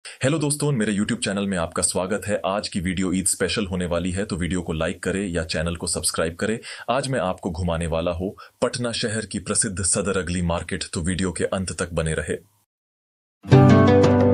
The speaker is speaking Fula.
हेलो दोस्तों, मेरे YouTube channel में आपका स्वागत है। आज की वीडियो ईद स्पेशल होने वाली है, तो वीडियो को लाइक करें या चैनल को सब्सक्राइब करें। आज मैं आपको घुमाने वाला हूँ पटना शहर की प्रसिद्ध सदर अगली मार्केट, तो वीडियो के अंत तक बने रहे।